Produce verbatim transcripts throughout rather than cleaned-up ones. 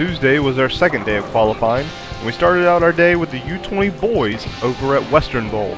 Tuesday was our second day of qualifying, and we started out our day with the U twenty boys over at Western Bowl.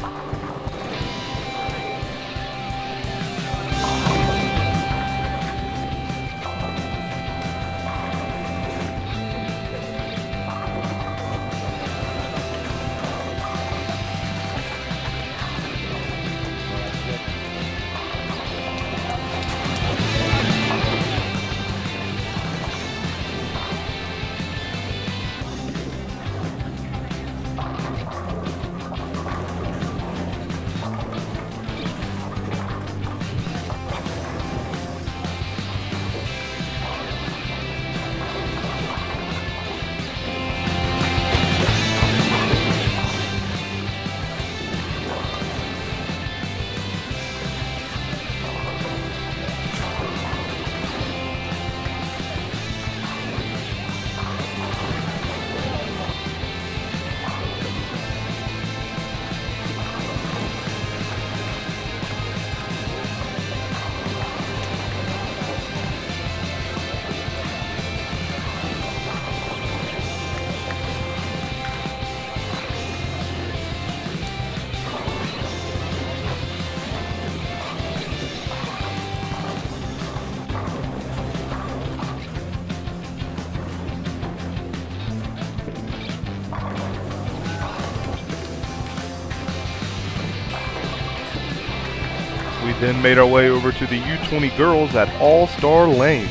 We then made our way over to the U twenty girls at All-Star Lanes.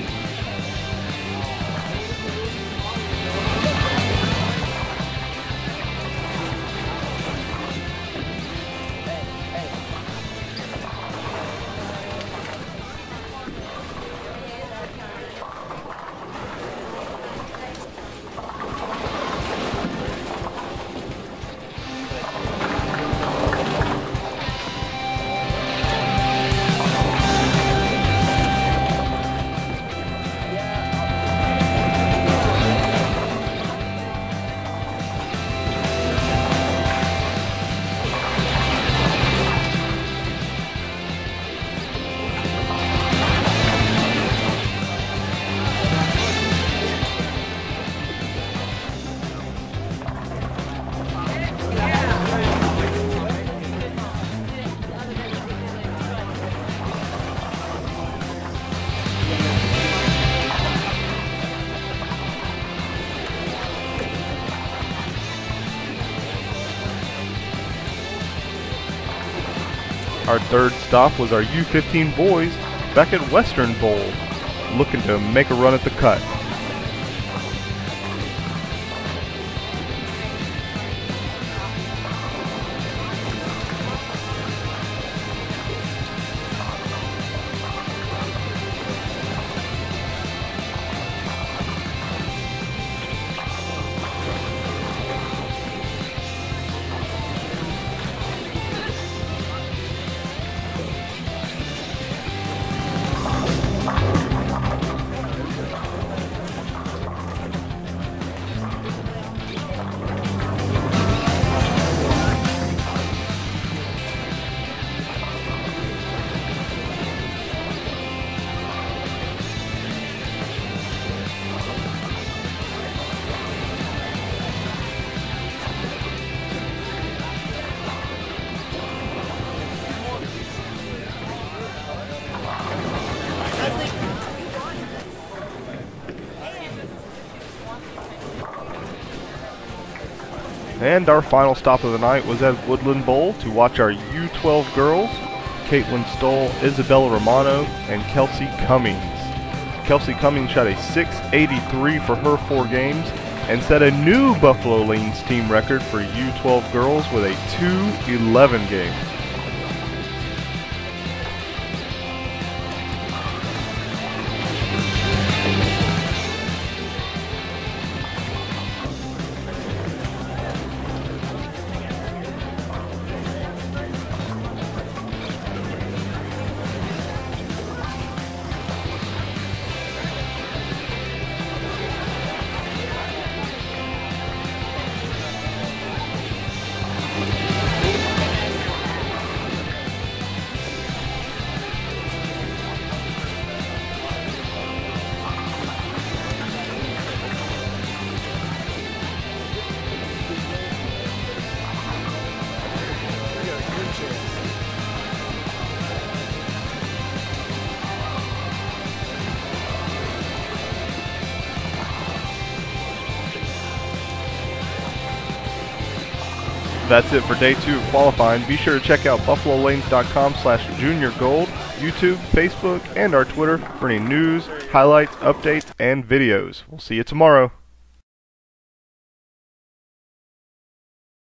Our third stop was our U fifteen boys back at Western Bowl, looking to make a run at the cut. And our final stop of the night was at Woodland Bowl to watch our U twelve girls, Caitlin Stoll, Isabella Romano, and Kelsey Cummings. Kelsey Cummings shot a six eighty-three for her four games and set a new Buffalo Lanes team record for U twelve girls with a two eleven game. That's it for day two of qualifying. Be sure to check out buffalo lanes dot com slash junior gold, YouTube, Facebook, and our Twitter for any news, highlights, updates, and videos. We'll see you tomorrow.